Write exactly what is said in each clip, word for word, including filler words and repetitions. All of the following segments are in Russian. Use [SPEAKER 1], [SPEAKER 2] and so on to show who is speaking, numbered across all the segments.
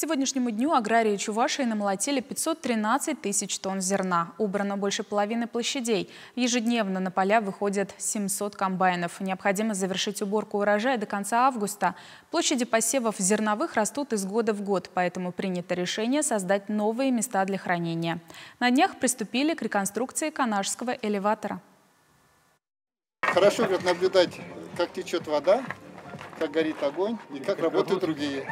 [SPEAKER 1] сегодняшнему дню аграрии Чувашии намолотили пятьсот тринадцать тысяч тонн зерна. Убрано больше половины площадей. Ежедневно на поля выходят семьсот комбайнов. Необходимо завершить уборку урожая до конца августа. Площади посевов зерновых растут из года в год, поэтому принято решение создать новые места для хранения. На днях приступили к реконструкции Канашского элеватора.
[SPEAKER 2] Хорошо говорит, наблюдать, как течет вода, как горит огонь и как работают другие.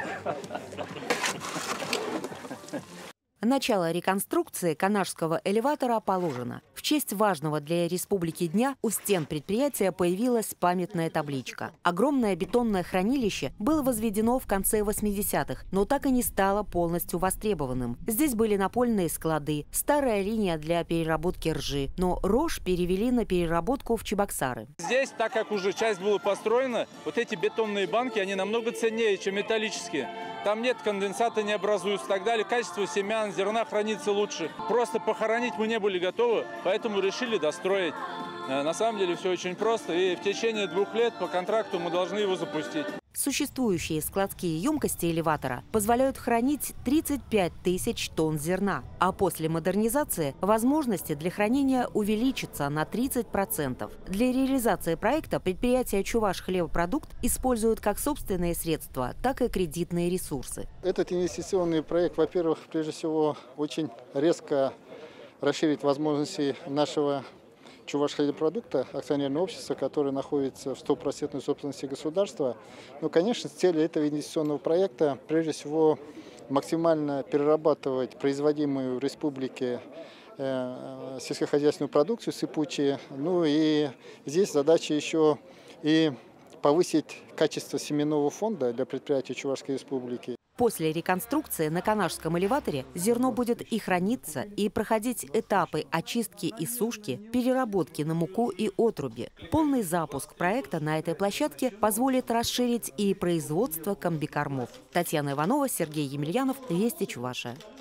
[SPEAKER 3] Начало реконструкции Канашского элеватора положено. В честь важного для республики дня у стен предприятия появилась памятная табличка. Огромное бетонное хранилище было возведено в конце восьмидесятых, но так и не стало полностью востребованным. Здесь были напольные склады, старая линия для переработки ржи, но рожь перевели на переработку в Чебоксары.
[SPEAKER 4] Здесь, так как уже часть была построена, вот эти бетонные банки, они намного ценнее, чем металлические. Там нет конденсата, не образуется и так далее. Качество семян, зерна хранится лучше. Просто похоронить мы не были готовы, поэтому решили достроить. На самом деле все очень просто, и в течение двух лет по контракту мы должны его запустить.
[SPEAKER 3] Существующие складские емкости элеватора позволяют хранить тридцать пять тысяч тонн зерна, а после модернизации возможности для хранения увеличатся на тридцать процентов. Для реализации проекта предприятие «Чувашхлебопродукт» использует как собственные средства, так и кредитные ресурсы.
[SPEAKER 2] Этот инвестиционный проект, во-первых, прежде всего, очень резко расширит возможности нашего Чувашхлебопродукта, акционерное общество, которое находится в стопроцентной собственности государства. Но, конечно, цель этого инвестиционного проекта, прежде всего, максимально перерабатывать производимую в республике э, сельскохозяйственную продукцию сыпучие. Ну и здесь задача еще и повысить качество семенного фонда для предприятий Чувашской республики.
[SPEAKER 3] После реконструкции на Канашском элеваторе зерно будет и храниться, и проходить этапы очистки и сушки, переработки на муку и отруби. Полный запуск проекта на этой площадке позволит расширить и производство комбикормов. Татьяна Иванова, Сергей Емельянов, Вести Чувашия.